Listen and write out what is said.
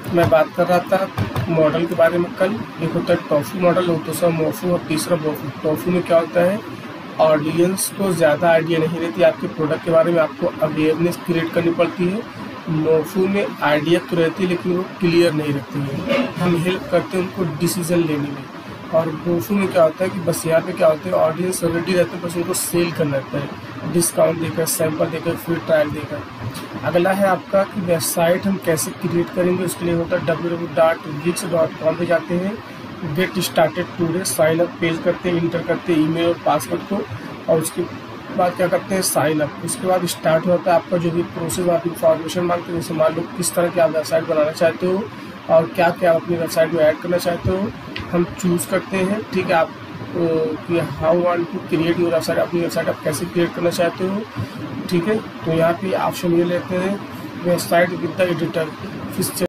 मैं बात कर रहा था मॉडल के बारे में कल। एक होता है टोफू मॉडल और दूसरा मोफू और तीसरा बोफू। टोफू में क्या होता है, ऑडियंस को ज़्यादा आइडिया नहीं रहती आपके प्रोडक्ट के बारे में, आपको अवेयरनेस क्रिएट करनी पड़ती है। मोफू में आइडिया तो रहती है लेकिन वो क्लियर नहीं रहती है, हम हेल्प करते हैं उनको डिसीजन लेने में। और बोफू में क्या होता है कि बस यहाँ पे क्या होता है, ऑडियंस रेडी रहते हैं, बस उनको सेल करना रहता है, डिस्काउंट देकर, सैंपल देकर, फ्री ट्रायल देकर। अगला है आपका कि वेबसाइट हम कैसे क्रिएट करेंगे। उसके लिए होता है www.wix.com पे जाते हैं, get started today, sign up page करते हैं, इंटर करते हैं ईमेल और पासवर्ड को, और उसके बाद क्या करते हैं, साइन अप। उसके बाद स्टार्ट होता है आपका जो भी प्रोसेस, आप इंफॉर्मेशन मांगते हैं, जैसे मान लो किस तरह की आप वेबसाइट बनाना चाहते हो और क्या क्या आप अपनी वेबसाइट में ऐड करना चाहते हो, हम चूज़ करते हैं। ठीक है, आप कि how want to create your website, अपनी वेबसाइट आप कैसे क्रिएट करना चाहते हो। ठीक है, तो यहाँ पे ऑप्शन ये लेते हैं वेबसाइट विद द एडिटर, फिर